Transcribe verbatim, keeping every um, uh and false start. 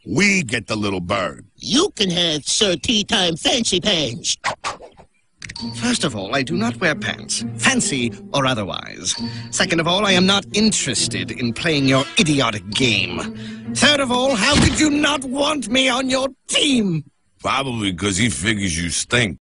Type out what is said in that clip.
We get the little bird. You can have Sir Tea Time Fancy Pants. First of all, I do not wear pants, fancy or otherwise. Second of all, I am not interested in playing your idiotic game. Third of all, how could you not want me on your team? Probably because he figures you stink.